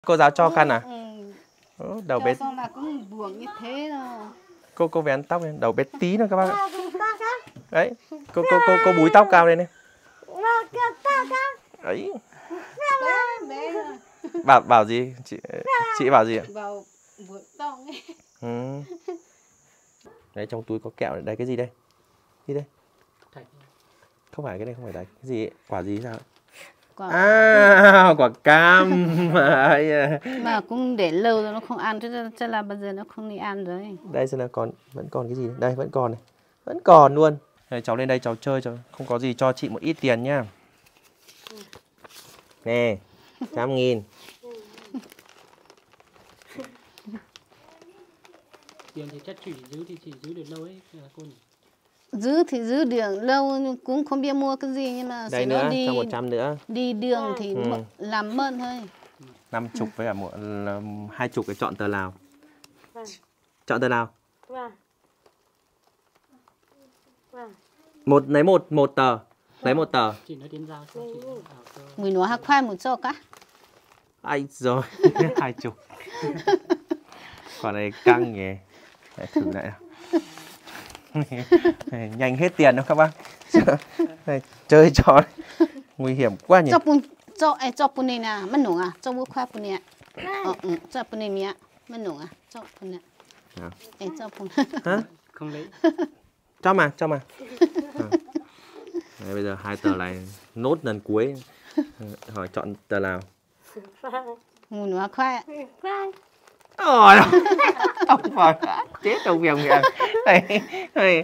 Cô giáo cho khăn à? Đầu bé. Xong là cũng buồn như thế rồi. Cô vén tóc lên, đầu bé tí nữa các bác ạ. Đấy, cô búi tóc cao lên đi. Ấy. Bảo gì? Chị bảo gì ạ? Bảo buộc tóc ấy. Đấy, trong túi có kẹo này. Đây, cái gì đây? Gì đây? Không phải cái này, không phải đấy. Cái gì ấy? Quả gì sao? Quả cam. Mà cũng để lâu rồi nó không ăn, chắc là bây giờ nó không đi ăn rồi. Đây xem là vẫn còn cái gì đây? Đây, vẫn còn này. Vẫn còn luôn. Đây, cháu lên đây cháu chơi cho. Không có gì cho chị một ít tiền nhá. Nè, 100.000. Tiền thì chắc chỉ giữ được lâu ấy cô nhỉ? Giữ thì giữ được lâu nhưng cũng không biết mua cái gì, nhưng mà đây nữa đi, cho 100 nữa. Đi đường thì làm mơn thôi. 50 với cả 20 cái chọn tờ nào? Chọn tờ nào? Lấy một tờ. Lấy một tờ. Chị nói đến giao cho chị. Mình nói hắc khoai một cho cả. Ai rồi, 20. Còn này căng nhỉ. Để thử lại nào. Nhanh hết tiền đâu các bác. Chơi trò nguy hiểm quá nhỉ. Cho bún này nè, mất nổ à? Cho bún khoai bún này. Cho bún này mía, mất nổ à? Cho bún này. Cho bún. Hả? Không lấy. Cho mà. Đấy, bây giờ 2 tờ này nốt lần cuối. Hỏi chọn tờ nào? Mùi nó khoai. Ôi, ông phải chết trong việc này.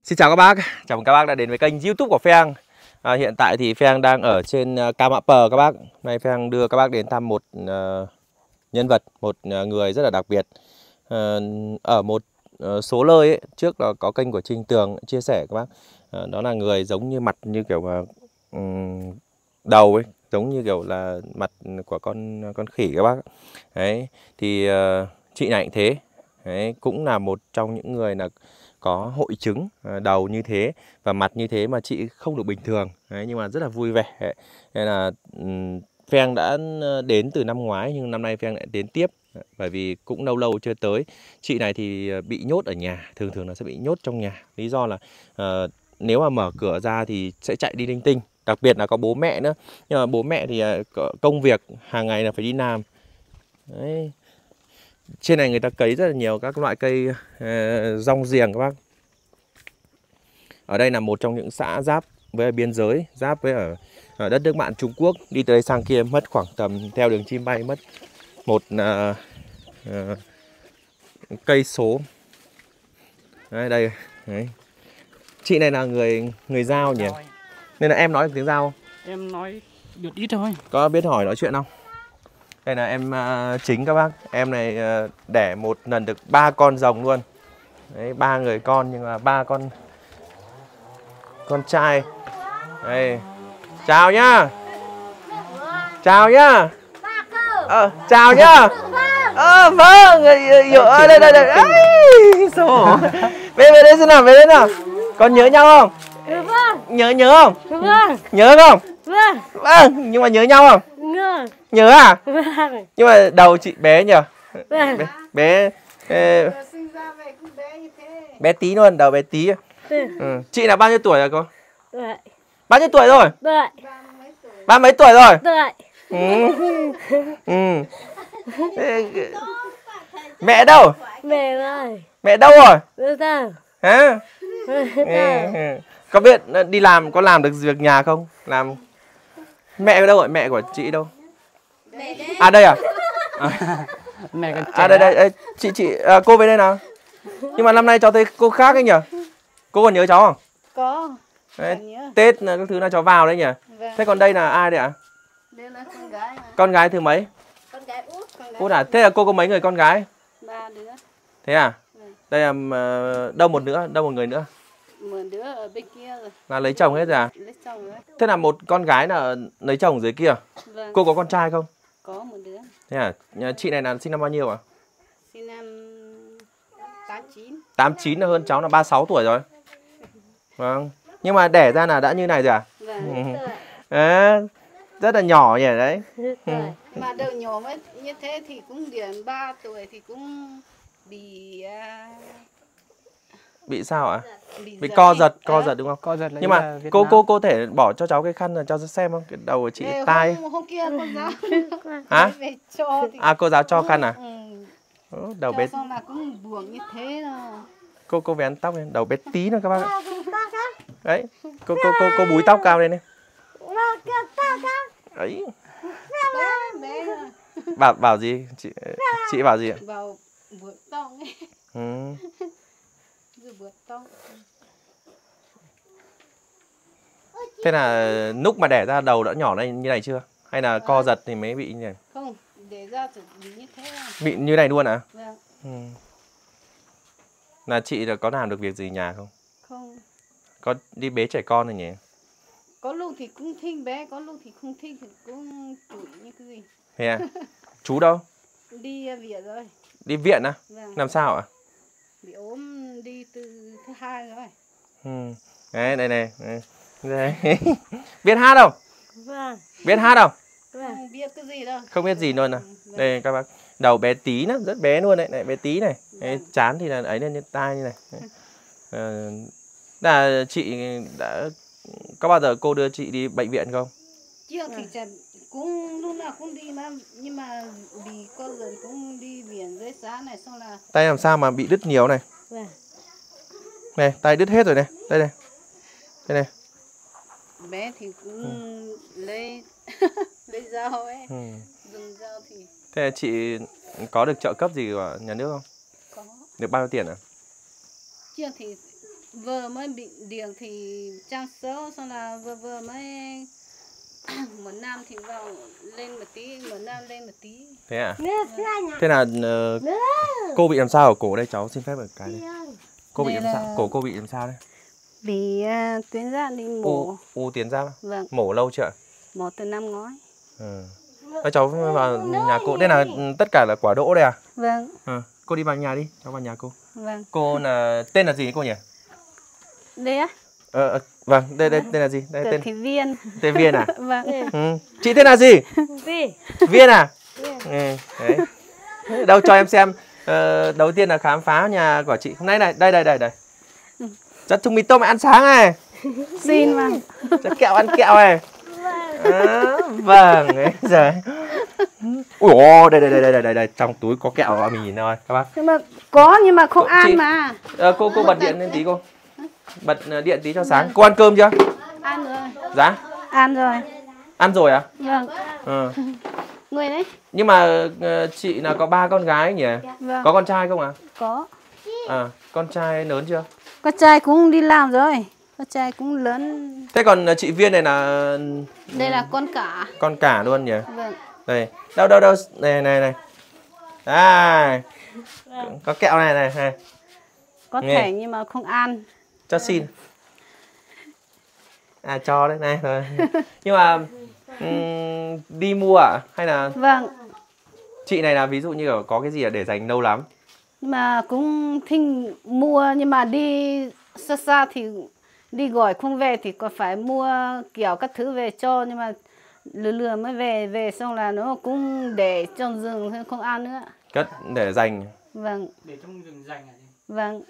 Xin chào các bác, chào mừng các bác đã đến với kênh YouTube của Pheng. Hiện tại thì Pheng đang ở trên Cam Mã Pờ các bác. Nay Pheng đưa các bác đến thăm một nhân vật, một người rất là đặc biệt. Ở một số nơi ấy, trước đó có kênh của Trinh Tường chia sẻ các bác. Đó là người giống như mặt như kiểu đầu ấy, giống như kiểu là mặt của con khỉ các bác. Đấy, thì chị này cũng thế. Đấy, cũng là một trong những người là có hội chứng đầu như thế và mặt như thế mà chị không được bình thường. Đấy, nhưng mà rất là vui vẻ. Nên là Pheng đã đến từ năm ngoái nhưng năm nay Pheng lại đến tiếp. Bởi vì cũng lâu lâu chưa tới. Chị này thì bị nhốt ở nhà, thường thường là sẽ bị nhốt trong nhà. Lý do là nếu mà mở cửa ra thì sẽ chạy đi linh tinh. Đặc biệt là có bố mẹ nữa. Nhưng mà bố mẹ thì công việc hàng ngày là phải đi làm. Đấy. Trên này người ta cấy rất là nhiều các loại cây rong giềng các bác. Ở đây là một trong những xã giáp với biên giới, giáp với ở đất nước bạn Trung Quốc. Đi từ đây sang kia mất khoảng tầm, theo đường chim bay, mất một cây số. Đấy, đây. Đấy. Chị này là người Dao nhỉ? Nên là em nói được tiếng Dao không? Em nói được ít thôi. Có biết hỏi nói chuyện không? Đây là em Chính các bác. Em này đẻ một lần được 3 con rồng luôn. Đấy, 3 người con nhưng mà 3 con trai. Đây. Chào nhá. Chào nhá. Chào nhá. Vâng. Đây. Sao? Về đây xem nào, về đây nào. Con nhớ nhau không? Vâng. Nhớ không? Vâng. Nhớ không? Vâng. Nhưng mà nhớ nhau không? Nhớ à? Vâng. Nhưng mà đầu chị bé nhỉ? Vâng. Bé bé tí luôn, đầu bé tí. Ừ. Chị là bao nhiêu tuổi rồi cô? Đấy. Bao nhiêu tuổi rồi? Đấy. Ba mấy tuổi rồi? Đấy. Mẹ đâu? Mẹ rồi. Mẹ đâu rồi? Đâu. Hả? Có biết đi làm có làm được việc nhà không? Làm. Mẹ đâu rồi? Mẹ của chị đâu? À đây à? Mẹ đây chị cô về đây nào. Nhưng mà năm nay cháu thấy cô khác ấy nhỉ? Cô còn nhớ cháu không? Có. Đấy, Tết các thứ là cháu vào đấy nhỉ? Vâng. Thế còn đây là ai đấy ạ? Đây là con gái. Con gái thứ mấy? Con gái út. Út à? Thế là cô có mấy người con gái? 3 đứa. Thế à? Vâng. Đây là đâu một người nữa? Một đứa ở bên kia rồi. Là lấy chồng hết rồi à? Lấy chồng rồi. Thế là một con gái là lấy chồng dưới kia? Vâng. Cô có con trai không? Có một đứa. Thế à? Nhà chị này là sinh năm bao nhiêu ạ? Sinh năm 89. 89 là hơn cháu là 36 tuổi rồi. Vâng. Nhưng mà đẻ ra là đã như này rồi à? Vâng. Rất là nhỏ nhỉ đấy. Mà đầu nhỏ như thế thì cũng đến 3 tuổi thì cũng bị sao ạ? Bị co giật đúng không? Co giật. Nhưng mà cô thể bỏ cho cháu cái khăn là cho xem không? Cái đầu của chị tai. Hôm kia cô giáo. Hả? À cô giáo cho khăn à? Đầu bé. Xong là cũng buồn như thế rồi. Cô vén tóc lên, đầu bé tí nữa các bác ạ. Đấy, cô búi tóc cao lên đi. Đấy. Bảo gì? Chị bảo gì ạ? Bảo buộc tóc ấy. Buộc tóc. Thế là lúc mà đẻ ra đầu đã nhỏ lên như này chưa? Hay là co giật thì mới bị như này? Không, để ra thì bị như thế. Bị như này luôn à? Vâng. Là chị là có làm được việc gì nhà không? Không. Có đi bế trẻ con rồi nhỉ? Có lúc thì cũng thích bé, có lúc thì không thích thì cũng chửi như cái gì. Thế à? Chú đâu? Đi viện rồi. Đi viện à? Vâng. Làm sao ạ? Bị ốm đi từ thứ 2 rồi. Đấy, đây. Đây. Biết hát không? Vâng. Biết hát không? Vâng. Không biết cái gì đâu. Không biết gì luôn à? Vâng. Đây các bác. Đầu bé tí nữa, rất bé luôn đấy, này bé tí này. Vâng. Chán thì là ấy lên như tai như này. Là chị đã có bao giờ cô đưa chị đi bệnh viện không? Chưa thì cũng lúc nào cũng đi mà, nhưng mà vì con dần cũng đi viện dưới xã này xong là tay làm sao mà bị đứt nhiều này. Vâng. Này, tay đứt hết rồi này. Đây này. Bé thì cũng lấy dao ấy. Dùng dao thì. Thế chị có được trợ cấp gì của nhà nước không? Có. Được bao nhiêu tiền ạ? Chưa thì vừa mới bị điện thì trang số, xong là vừa mới một năm thì vào lên một tí, một năm lên một tí. Thế à? Thế là cô bị làm sao ở cổ đây, cháu xin phép ở cái đây. Cô bị Đây làm là- sao? Cổ cô bị làm sao đây? Bị tuyến giáp đi mổ. U tuyến giáp. Vâng, Mổ lâu chưa ạ? mổ từ năm ngoái. Các cháu vào nhà cô. Đây là tất cả là quả đỗ đây à? Vâng, Cô đi vào nhà đi, cháu vào nhà cô. vâng. Cô là tên là gì cô nhỉ? Đây á, Vâng, đây là gì? Đây từ tên Thị Viên. tên Viên à? Vâng. Chị tên là gì? Vi. Viên à? Đấy. Đâu cho em xem. Đầu tiên là khám phá nhà của chị. Hôm nay này, đây. Chắc chúng mì tôm ăn sáng này. Xin mà. Chắc kẹo ăn kẹo này. Vâng, đấy rồi. Ui ôi, đây, trong túi có kẹo mình nhìn thôi các bác. Nhưng mà có nhưng mà không ăn chị- mà. Cô bật điện lên tí cô. Bật điện tí cho sáng. Cô ăn cơm chưa? Ăn rồi. Dạ? Ăn rồi. Ăn rồi à? Vâng. Người đấy. Nhưng mà chị là có 3 con gái nhỉ? Vâng. Có con trai không ạ? Có. Con trai lớn chưa? Con trai cũng đi làm rồi. Con trai cũng lớn. Thế còn chị Viên này là Đây là con cả. con cả luôn nhỉ? Vâng. Đây, đâu, này. À, có kẹo này. Có Nghe. thể nhưng mà không ăn. Cho xin. Cho đấy này rồi. Nhưng mà đi mua à? Hay là Vâng. chị này là ví dụ như là có cái gì để dành lâu lắm? Nhưng mà cũng thích mua, nhưng mà đi xa thì đi gọi không về thì có phải mua kiểu các thứ về cho, nhưng mà lừa mới về xong là nó cũng để trong rừng thôi, không ăn nữa. Cất để dành. Vâng. Để trong rừng rành à? Vâng.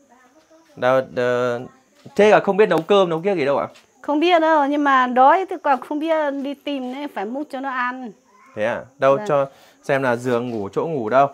Thế là không biết nấu cơm nấu kia gì đâu ạ? Không biết đâu, nhưng mà đói thì còn không biết đi tìm nên phải múc cho nó ăn. Thế à? Đâu Vâng. cho xem là giường ngủ, chỗ ngủ đâu?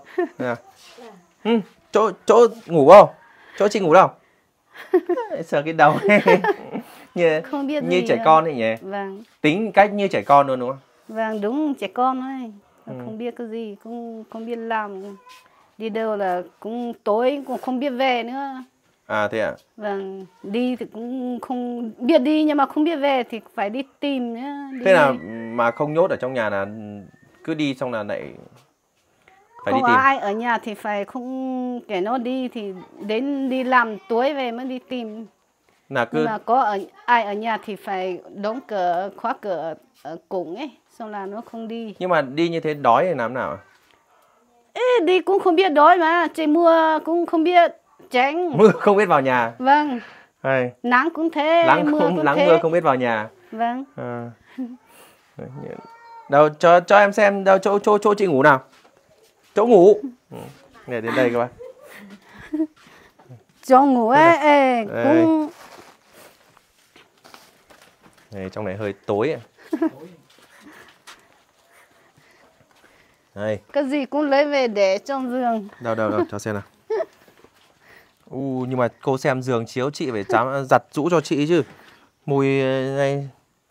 Chỗ ngủ không? Chỗ chị ngủ đâu? Sờ cái đầu. Không biết như gì trẻ đâu. con ấy nhỉ? Vâng. Tính cách như trẻ con luôn đúng không? Vâng, đúng trẻ con thôi. Không biết cái gì, cũng không biết làm. Đi đâu là cũng tối cũng không biết về nữa. À thế à? Vâng, đi thì cũng không biết đi, nhưng mà không biết về thì phải đi tìm nữa. Thế là mà không nhốt ở trong nhà là cứ đi xong là lại phải không đi tìm. ai ở nhà thì phải không, kể nó đi thì đến đi làm tối về mới đi tìm. Là cứ Nhưng mà có ai ở nhà thì phải đóng cửa, khóa cửa ở cổng ấy, xong là nó không đi. nhưng mà đi như thế đói thì làm nào? Ê, đi cũng không biết đói mà, trời mưa cũng không biết tránh. Mưa không biết vào nhà. Vâng, Hay. nắng cũng thế, Lắng mưa cũng thế. mưa không biết vào nhà. Vâng. Đâu cho em xem đâu chỗ chị ngủ nào. Chỗ ngủ. Này đến đây các bạn. Chỗ ngủ ấy, cũng Này, trong này hơi tối. Đây. cái gì cũng lấy về để trong giường. Đâu cho xem nào. Nhưng mà cô xem giường chiếu chị phải dám giặt giũ cho chị chứ. Mùi này.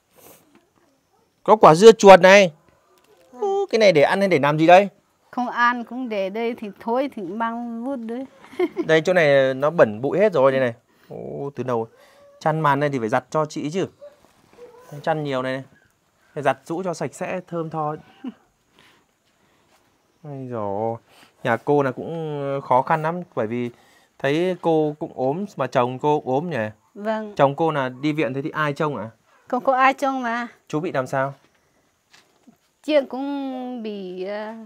Có quả dưa chuột này. Cái này để ăn hay để làm gì đây? Không ăn cũng để đây thì thối thì mang vút đấy. Đây chỗ này nó bẩn bụi hết rồi đây này. Từ đầu chăn màn này thì phải giặt cho chị chứ. Chăn nhiều này. Phải giặt giũ cho sạch sẽ thơm tho. Ây dồi, nhà cô là cũng khó khăn lắm bởi vì thấy cô cũng ốm mà chồng cô cũng ốm nhỉ. Vâng. Chồng cô là đi viện thế thì ai trông ạ? Không có ai trông mà. Chú bị làm sao? Chuyện cũng bị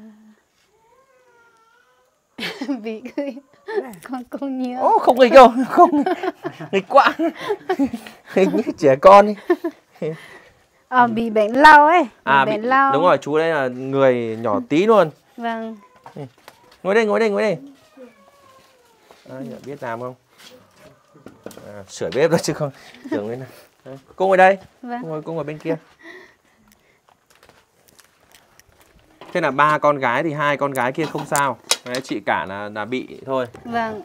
bị cái con không nhớ. Không nghịch đâu, không nghịch quá. Nghịch như trẻ con ấy. Bị bệnh lao ấy. Bệnh lao. Đúng rồi, chú đây là người nhỏ tí luôn. Vâng. Ngồi đây. Biết làm không? Sửa bếp đó chứ không. Tưởng lên này. Cô ngồi đây. Vâng. Cô ngồi bên kia. Thế là 3 con gái thì 2 con gái kia không sao. Đấy, chị cả là bị thôi. Vâng.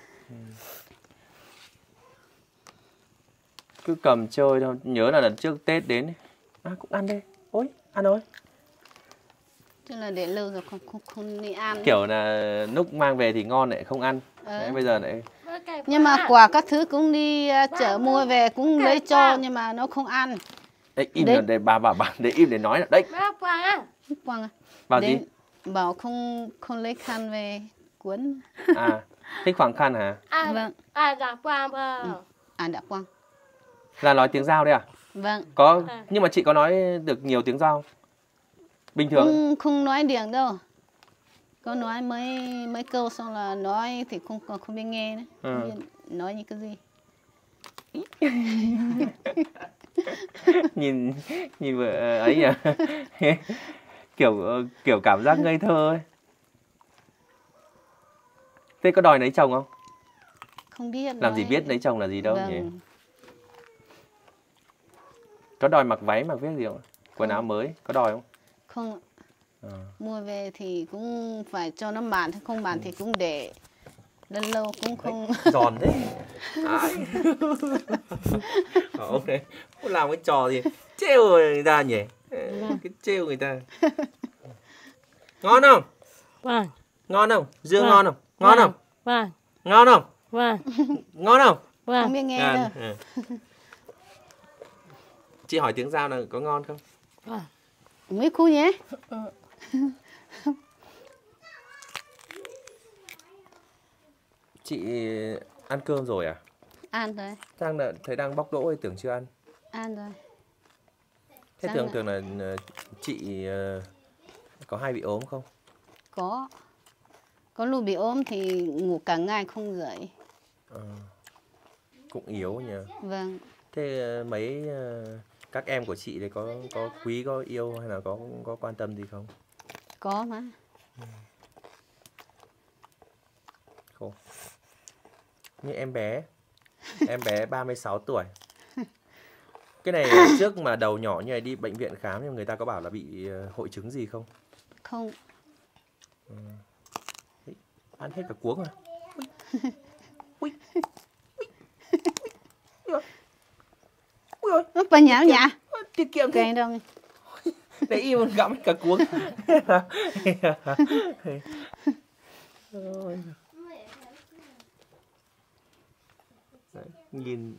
Cứ cầm chơi thôi. Nhớ là lần trước Tết đến. Cũng ăn đây. Ôi, ăn thôi. Chứ là để lâu rồi không đi ăn. Kiểu là lúc mang về thì ngon lại không ăn. Đấy, bây giờ lại Nhưng mà quả các thứ cũng đi chợ mua về cũng lấy cho nhưng mà nó không ăn. Đấy, im Đấy. là để bà bảo bà để im để nói là đấy. Quang Bảo gì? bảo không lấy khăn về cuốn. À, thích khoảng khăn hả? Vâng. Đã quang Đã quang. Là nói tiếng Dao đấy à? Vâng. Có, nhưng mà chị có nói được nhiều tiếng Dao bình thường? Không nói điện đâu. Có nói mấy câu xong là nói thì không biết nghe nữa. Không biết nói như cái gì. nhìn vợ ấy nhỉ. kiểu cảm giác ngây thơ ấy. Thế có đòi lấy chồng không? Không biết. Làm gì biết lấy chồng là gì đâu vâng. nhỉ? Có đòi mặc váy mặc viết gì không? Quần áo mới có đòi không? Không. Mua về thì cũng phải cho nó màn, không màn thì cũng để lâu lâu cũng không. Giòn thế. Ông này làm cái trò gì trêu người ta nhỉ? Cái trêu người ta. Ngon không? Vâng. Ngon không? Dương ngon không? Ngon không? Vâng. Ngon không? Vâng. Ngon không? Vâng. Không biết nghe đâu. Chị hỏi tiếng Dao là có ngon không? Vâng. Mấy khu nhé. Chị ăn cơm rồi à? Ăn rồi. Đang là thấy đang bóc đũa tưởng chưa ăn. Ăn rồi. Thế thường là chị có hay bị ốm không? Có lúc bị ốm thì ngủ cả ngày không dậy. Cũng yếu nhỉ. Vâng. Thế mấy các em của chị đấy có quý, có yêu hay là có quan tâm gì không? Có mà. Không. Như em bé 36 tuổi. Cái này trước mà đầu nhỏ như này đi bệnh viện khám thì người ta có bảo là bị hội chứng gì không? Không. Ăn hết cả cuống rồi. Ui. Ui. Bà nháo nhả. Tiết kiệm thế. Cái đâu. Để im gặm hết cả cuống. Đấy, nhìn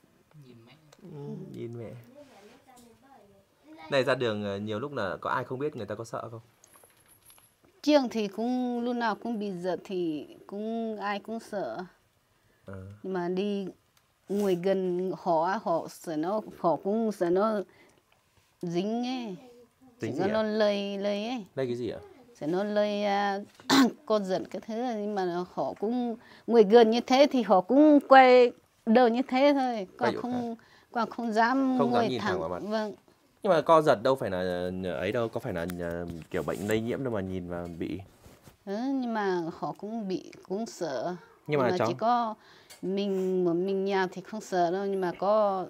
mẹ. Này ra đường nhiều lúc là có ai không biết người ta có sợ không? Chiêng thì cũng lúc nào cũng bị giật thì ai cũng sợ. Nhưng mà đi ngồi gần họ sợ cũng sợ nó dính ấy. Dính gì nó ạ? lây ấy. Đây cái gì ạ? Sợ nó lây con giật cái thứ, nhưng mà họ cũng ngồi gần như thế thì họ cũng quay đầu như thế thôi. Còn không dám ngồi nhìn thẳng vào mặt. Vâng. Nhưng mà co giật đâu phải là ấy đâu, có phải là kiểu bệnh lây nhiễm đâu mà nhìn vào bị. Nhưng mà họ cũng sợ. Nhưng mà chỉ có mình nhà thì không sợ đâu, nhưng mà có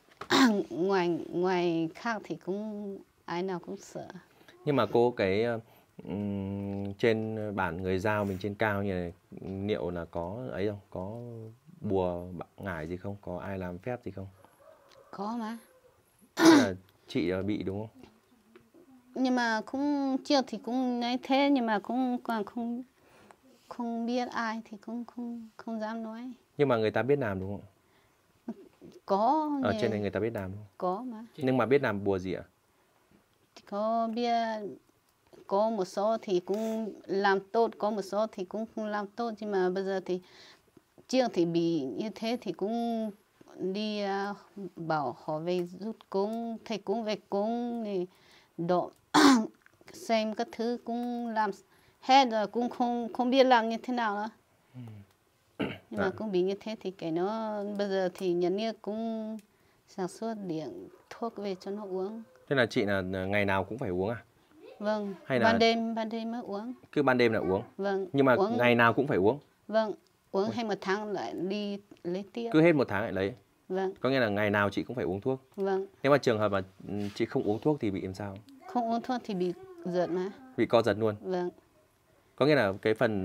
ngoài khác thì cũng ai nào cũng sợ. Nhưng mà cô cái trên bản người Dao mình trên cao như này, liệu là có ấy không? Có bùa ngải gì không? Có ai làm phép gì không? Có mà. Thế là chị bị đúng không? Nhưng mà cũng chưa thì cũng nói thế, nhưng mà cũng còn không biết ai thì cũng không dám nói. Nhưng mà người ta biết làm đúng không? Có. Ở trên này người ta biết làm không? Có mà. Nhưng mà biết làm bùa gì ạ? Có biết, có một số thì cũng làm tốt, có một số thì cũng không làm tốt. Nhưng mà bây giờ thì chưa thì bị như thế thì cũng đi bảo họ về rút cúng, thầy cúng về cúng thì độ xem các thứ cũng làm hết rồi, cũng không biết làm như thế nào nữa. Nhưng mà cũng bị như thế thì cái nó bây giờ thì nhà nước cũng sản xuất điện thuốc về cho nó uống. Thế là chị là ngày nào cũng phải uống à? Vâng. Hay là ban đêm mới uống. Cứ ban đêm là uống? Vâng. Nhưng mà uống. Ngày nào cũng phải uống? Vâng. Uống hết 1 tháng lại đi lấy tiếp. Cứ hết 1 tháng lại lấy? Vâng. Có nghĩa là ngày nào chị cũng phải uống thuốc? Vâng. Nếu mà trường hợp mà chị không uống thuốc thì bị làm sao? Không uống thuốc thì bị giật mà. Bị co giật luôn? Vâng. Có nghĩa là cái phần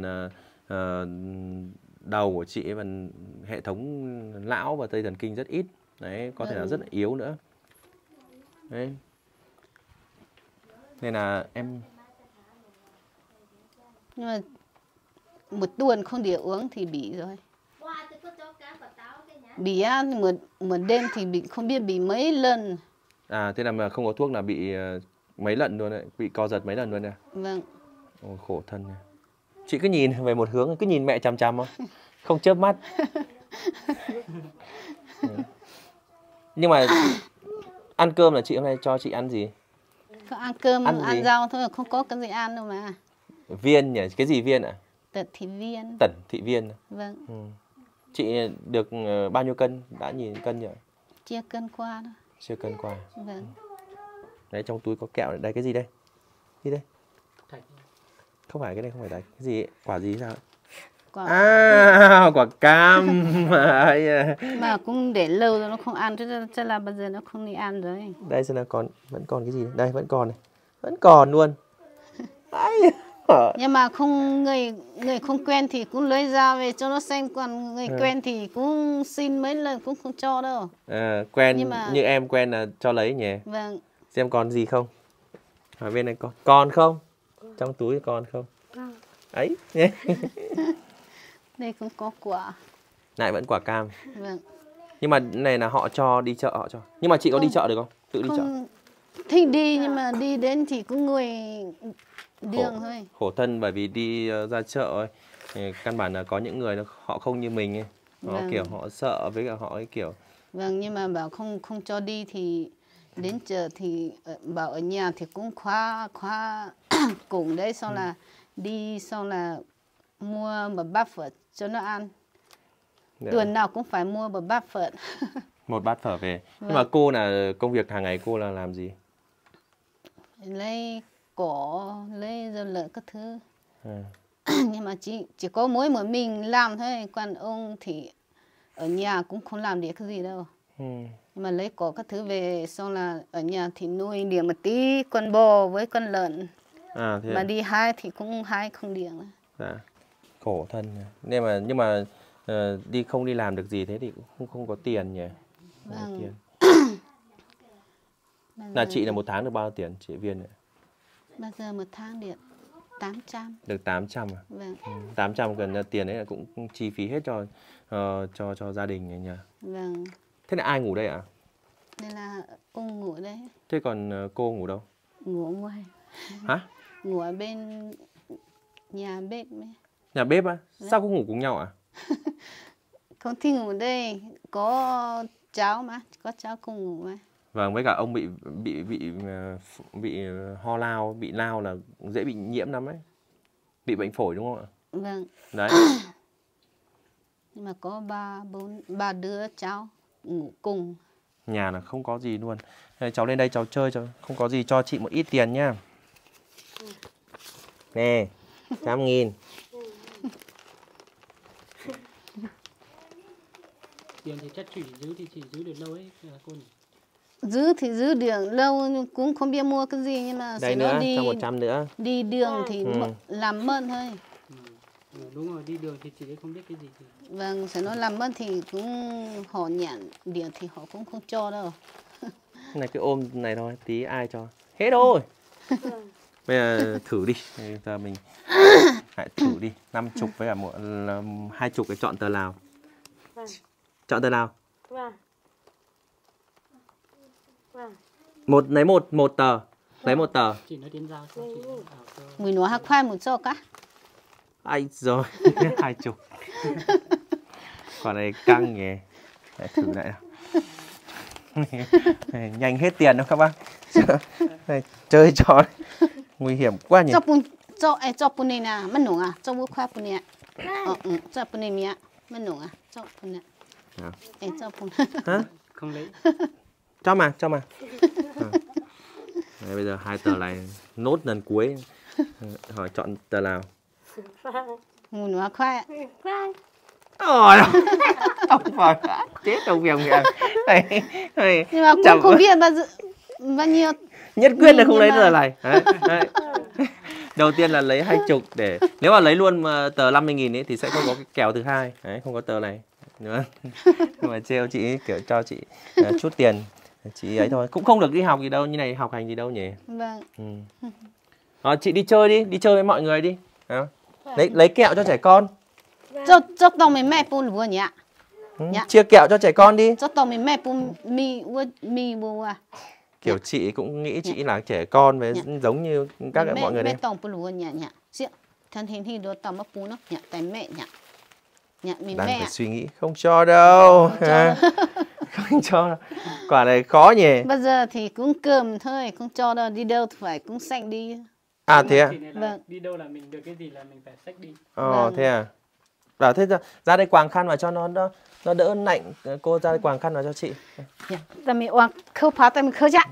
đầu của chị, phần hệ thống não và dây thần kinh rất ít. Đấy, có thể là rất là yếu nữa. Đấy. Nên là em... Nhưng mà 1 tuần không để uống thì bị rồi. Bị á, một đêm thì bị không biết bị mấy lần. À thế là mà không có thuốc là bị mấy lần luôn đấy, bị co giật mấy lần luôn nè. Vâng. Ôi, khổ thân này. Chị cứ nhìn về một hướng, cứ nhìn mẹ chằm chằm không? Không chớp mắt. Nhưng mà ăn cơm là chị hôm nay cho chị ăn gì? Có ăn cơm, Ăn gì? ăn rau thôi, không có cái gì ăn đâu mà. Viên nhỉ? Cái gì viên ạ? Tật thị viên. Tẩn thị viên. Vâng. Ừ. Chị được bao nhiêu cân? Đã nhìn cân nhỉ? Chia cân qua đó. Chưa cân qua. Vâng. Đấy trong túi có kẹo này. Đây cái gì đây? Gì đây? Thạch. Không phải cái này, không phải đấy. Cái gì ấy? Quả gì sao? Quả... À, quả cam. Mà cũng để lâu rồi nó không ăn, chắc là bây giờ nó không đi ăn rồi. Đây xem là còn, vẫn còn cái gì đây? Đây vẫn còn này. Vẫn còn luôn. Nhưng mà không người không quen thì cũng lấy ra về cho nó xem, còn người quen thì cũng xin mấy lần cũng không cho đâu. À, quen Nhưng mà... như em quen là cho lấy nhỉ? Vâng. Xem còn gì không? Ở bên này còn không? Trong túi còn không? Ấy nhé. Đây cũng có quả. Lại vẫn quả cam. Vâng. Nhưng mà này là họ cho đi chợ họ cho. Nhưng mà chị có đi chợ được không? Tự đi chợ. Không thích đi, nhưng mà đi đến thì cũng ngồi đường thôi. Khổ thân bởi vì đi ra chợ ấy, thì căn bản là có những người họ không như mình ấy. Họ Vâng. kiểu họ sợ với cả họ ấy kiểu. Vâng, nhưng mà bảo không cho đi thì đến chợ thì bảo ở nhà thì cũng khóa cùng đấy, xong là đi, xong là mua một bát phở cho nó ăn. Tuần nào cũng phải mua một bát phở. Một bát phở về. Vâng. Nhưng mà cô là công việc hàng ngày cô là làm gì? Lấy cỏ, lấy rau lợn các thứ. À. Nhưng mà chỉ có mỗi một mình làm thôi, còn ông thì ở nhà cũng không làm được cái gì đâu. Nhưng mà lấy cỏ các thứ về, xong là ở nhà thì nuôi được một tí con bò với con lợn. À, thế Mà à? đi hái thì cũng hái không được. Dạ. Khổ thân. Nhưng mà đi không đi làm được gì thế thì cũng không có tiền nhỉ? Không có Vâng. tiền. Là chị là một tháng được bao nhiêu tiền chị Viên này? Bây giờ một tháng được 800. Được 800 à? Vâng. 800 gần tiền đấy là cũng chi phí hết cho gia đình nhỉ? Vâng. Thế là ai ngủ đây ạ? Đây là ông ngủ đấy. Thế còn cô ngủ đâu? Ngủ ở ngoài. Hả? Ngủ ở bên nhà bếp ấy. Nhà bếp á? Sao không ngủ cùng nhau à? Không thích ngủ đây, có cháu mà, có cháu cùng ngủ mà. Vâng, với cả ông bị ho lao, bị lao là dễ bị nhiễm lắm ấy. Bị bệnh phổi đúng không ạ? Vâng. Đấy. Nhưng mà có ba đứa cháu ngủ cùng. Nhà là không có gì luôn. Cháu lên đây cháu chơi cho, không có gì cho chị một ít tiền nhá. Nè, 100.000. Tiền thì chắc chị giữ thì chị giữ được lâu ấy cô nhỉ? Giữ thì giữ được lâu, nhưng cũng không biết mua cái gì, nhưng mà Đây nó nữa, đi cho 100 nữa. đi đường thì làm mất thôi. Đúng rồi, đi đường thì chị ấy không biết cái gì thì... Vâng, sẽ nó làm mất thì cũng họ nhận điều thì họ cũng không cho đâu. Này cái ôm này thôi, tí ai cho. Hết rồi. Bây giờ thử đi. Bây giờ mình hãy thử đi. 50 với cả 20 cái chọn tờ nào. Chọn tờ nào. Lấy một tờ. Lấy một tờ. Chị nói đến giao cho chị ảo cho... Mình nói khoai một cho cả. Ai rồi. 20. Quả này căng nhỉ. Để thử lại nào. Nhanh hết tiền đâu các bác. Chơi trò nguy hiểm quá nhỉ. Cho pun này nè, mất nổ à, cho bố khoai pun này. Cho pun này mía, mất nổ à, cho pun này. Cho pun. Hả? Không lấy. Cho mà. Đấy, bây giờ 2 tờ này nốt lần cuối. Hỏi chọn tờ nào. Mùi nó khoai. Ôi, ông phải chết ông việc miệng. Nhưng mà cũng không biết bao nhiêu. Nhất quyết là không lấy tờ này. Đấy. Đầu tiên là lấy 20 để nếu mà lấy luôn tờ 50.000 ấy thì sẽ không có cái kèo thứ hai. Đấy, không có tờ này nữa. Nhưng mà trêu chị ấy, kiểu cho chị chút tiền chị ấy thôi, cũng không được đi học gì đâu, như này học hành gì đâu nhỉ. Vâng. Chị đi chơi với mọi người đi. Lấy kẹo cho trẻ con. Cho tao mày mẹ pun vừa nhỉ. Dạ. Chia kẹo cho trẻ con đi. cho tao mình mẹ bù mi bù à. Kiểu chị cũng nghĩ chị là trẻ con với giống như các mọi người đây. Mẹ tao bù lúa nhẹ nhẹ. Xịn. Thân hình thì đứa tao mà bù nó nhẹ tại mẹ nhẹ. Nhẹ mình Đang mẹ. phải suy nghĩ không cho đâu. Không cho đâu. Quả này khó nhỉ. Bây giờ thì cũng cơm thôi, không cho đâu, đi đâu thì phải cũng xách đi. À thế à? Vâng. Đi đâu là mình được cái gì là mình phải xách đi. Vâng. Thế à? Bảo thế ra đây quàng khăn vào cho nó đỡ lạnh. Cô ra đây quàng khăn vào cho chị. Tại mình oang khâu phá tại mình khâu chạ.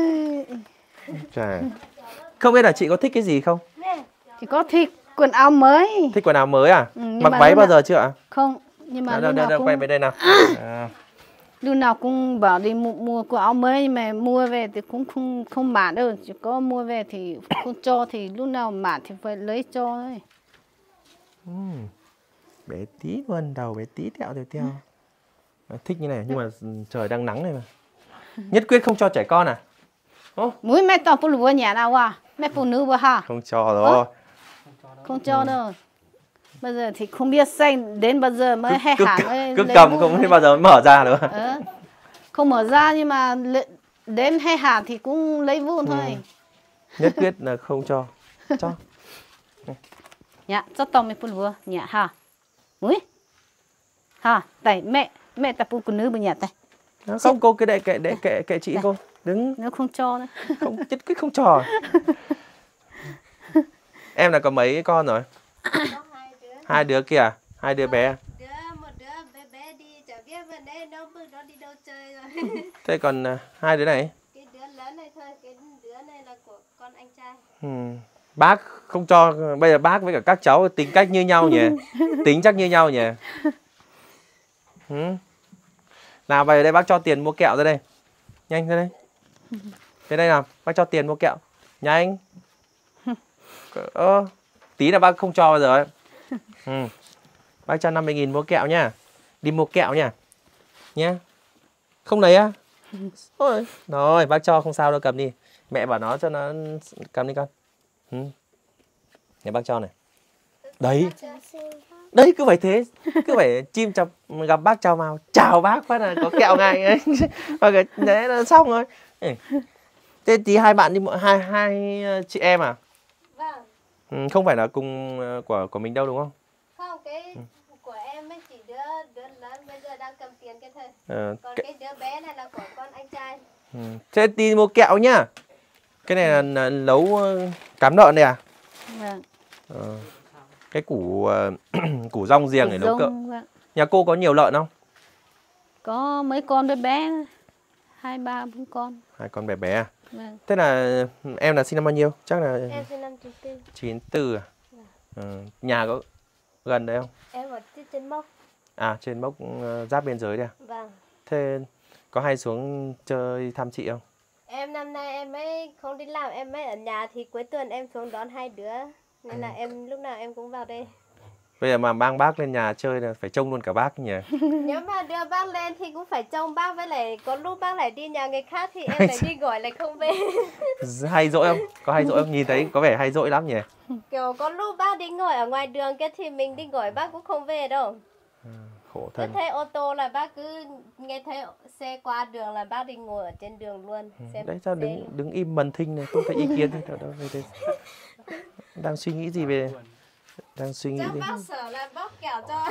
Trời. Không biết là chị có thích cái gì không? Thì có thích quần áo mới. Thích quần áo mới à? Nhưng Mặc mà váy lúc bao nào- giờ chưa ạ? Không, nhưng mà Đâu, lúc nào đâu, cũng quay về đây nào. À. lúc nào cũng bảo đi mua quần áo mới, nhưng mà mua về thì cũng không mạn đâu, chỉ có mua về thì không cho, thì lúc nào mạn thì phải lấy cho thôi. Bé tí luôn, đầu bé tí tẹo teo. Thích như này nhưng mà trời đang nắng này mà. Nhất quyết không cho trẻ con à? Mũi mẹ tao phụ nữ nhà nào à? Mẹ phụ nữ vừa hả? Không cho rồi. Không cho đâu. Bây giờ thì không biết xanh đến bao giờ mới hay hẳn mới Cứ lấy cầm vụn không ấy. biết bao giờ mới mở ra nữa. Không mở ra nhưng mà đến hay hẳn thì cũng lấy vụn thôi. Nhất quyết là không cho. Cho. Dạ, cho tao mới phụ nữ nhà hả? Mũi. Hả? Tại mẹ ta phụ nữ bên nhà tay. Không, cô cứ kệ chị cô. Đứng. Nếu không cho nữa. Không, nhất quyết không cho. Em là có mấy con rồi? Hai đứa kìa, hai đứa bé. Một đứa bé đi chả biết bên đây nó đi đâu chơi rồi. Thế còn hai đứa này? Cái đứa lớn này thôi, cái đứa này là của con anh trai. Bác không cho, bây giờ bác với cả các cháu tính cách như nhau nhỉ? Tính chắc như nhau nhỉ? Nào về đây bác cho tiền mua kẹo ra đây. Nhanh ra đây. Thế đây nào, bác cho tiền mua kẹo. Nhanh. Tí là bác không cho bao giờ ấy. Bác cho 50.000 mua kẹo nha. Đi mua kẹo nha. Nhá. Không lấy á? Rồi, bác cho không sao đâu, cầm đi. Mẹ bảo nó cho nó cầm đi con. Để bác cho này. Đấy. Đấy cứ phải thế. Cứ phải chim chọc gặp bác chào màu. Chào bác phát là có kẹo ngay ấy. Đấy là xong rồi. Thế tí hai bạn đi hai chị em à? Vâng. Không phải là cùng của mình đâu đúng không? Không, cái của em ấy chỉ đứa lớn bây giờ đang cầm tiền cái thôi. Còn cái đứa bé này là của con anh trai. Thế đi mua kẹo nhá. Cái này là nấu cám lợn đây à? Vâng. Cái củ củ rong riềng để nấu kẹo. Vâng. Nhà cô có nhiều lợn không? Có mấy con bé bé, 2, 3, 4 con. 2 con bé bé à? Vâng. Thế là em là sinh năm bao nhiêu? Chắc là Em sinh năm 94. 94 à? Nhà có gần đấy không? Em ở trên mốc. À, trên mốc giáp biên giới đây à? Vâng. Thế có hay xuống chơi thăm chị không? Em năm nay em mới không đi làm, em mới ở nhà, thì cuối tuần em xuống đón hai đứa. Nên là em lúc nào em cũng vào đây. Bây giờ mà mang bác lên nhà chơi là phải trông luôn cả bác nhỉ? Nếu mà đưa bác lên thì cũng phải trông bác, với lại có lúc bác lại đi nhà người khác thì em lại đi gọi lại không về. Hay dỗi không? Có hay dỗi không? Nhìn thấy có vẻ hay dỗi lắm nhỉ? Kiểu có lúc bác đi ngồi ở ngoài đường kia thì mình đi gọi bác cũng không về đâu. Khổ Cứ thân. thấy ô tô là bác cứ nghe thấy xe qua đường là bác đi ngồi ở trên đường luôn. Xem Đấy sao xe. đứng im mần thinh này, không thấy ý kiến gì đâu. Đang suy nghĩ gì về? Đang suy nghĩ Chắc gì? bác sợ là bóc kẹo cho.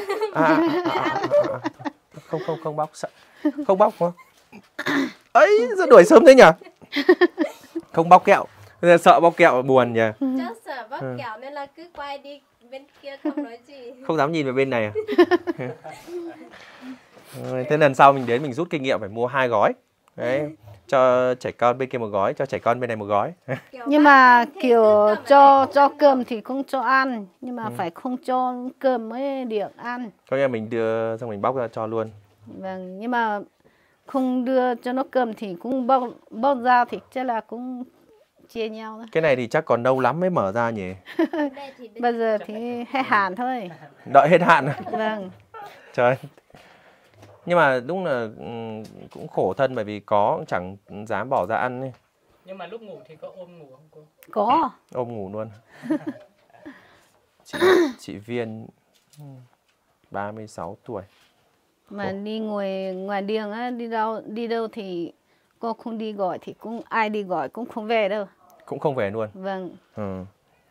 Không bóc sợ. Không bóc hả? Ấy, sao đuổi sớm thế nhỉ? Không bóc kẹo. Sợ bóc kẹo buồn nhỉ? Chắc sợ bóc kẹo nên là cứ quay đi bên kia không nói gì. Không dám nhìn về bên này à? Thế lần sau mình đến mình rút kinh nghiệm phải mua 2 gói. Đấy, cho trẻ con bên kia 1 gói, cho trẻ con bên này 1 gói. Nhưng mà kiểu cho cơm thì không cho ăn, nhưng mà phải không cho cơm mới được ăn. Có nghĩa là mình đưa xong mình bóc ra cho luôn. Vâng, nhưng mà không đưa cho nó cơm thì cũng bóc ra thì chắc là cũng chia nhau thôi. Cái này thì chắc còn lâu lắm mới mở ra nhỉ? Bây giờ thì hết hạn thôi. Đợi hết hạn à? Vâng. Trời. Nhưng mà đúng là cũng khổ thân bởi vì có cũng chẳng dám bỏ ra ăn ấy. Nhưng mà lúc ngủ thì có ôm ngủ không cô? Có. Ôm ngủ luôn. Chị Viên 36 tuổi. Mà đi ngồi ngoài đường á, đi đâu thì cô không đi gọi thì cũng ai đi gọi cũng không về đâu. Cũng không về luôn. Vâng. Ừ.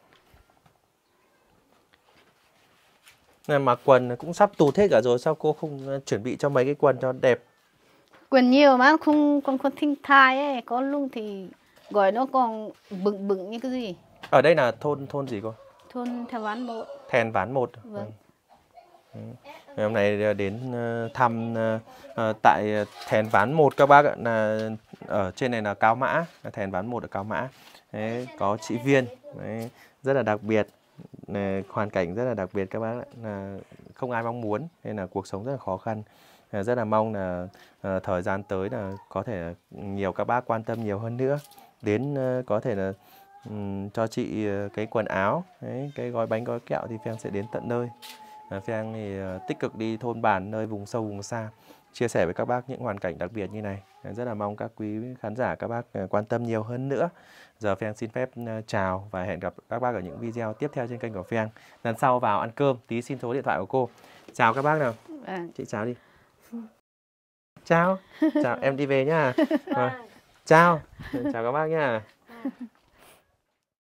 Này, mà quần cũng sắp tụt hết cả rồi, sao cô không chuẩn bị cho mấy cái quần cho đẹp? Quần nhiều mà không thinh thai ấy, có lúc thì gọi nó còn bựng bựng như cái gì. Ở đây là thôn gì cô? Thôn Theo Ván 1. Thèn Ván 1. Vâng. Ngày hôm nay đến thăm tại Thèn Ván 1 các bác ạ, là ở trên này là Cao Mã, Thèn Ván 1 ở Cao Mã. Đấy, có chị Viên, đấy, rất là đặc biệt, hoàn cảnh rất là đặc biệt các bác ạ, là không ai mong muốn, nên là cuộc sống rất là khó khăn. Rất là mong là thời gian tới là có thể nhiều các bác quan tâm nhiều hơn nữa, đến có thể là cho chị cái quần áo, đấy, cái gói bánh gói kẹo thì Phan sẽ đến tận nơi. Phan thì tích cực đi thôn bản nơi vùng sâu vùng xa, chia sẻ với các bác những hoàn cảnh đặc biệt như này. Rất là mong các quý khán giả các bác quan tâm nhiều hơn nữa. Giờ Phan xin phép chào và hẹn gặp các bác ở những video tiếp theo trên kênh của Phan. Lần sau vào ăn cơm tí xin số điện thoại của cô. Chào các bác nào. Chị chào đi. Chào. Chào, em đi về nhá. Chào. Chào các bác nhá.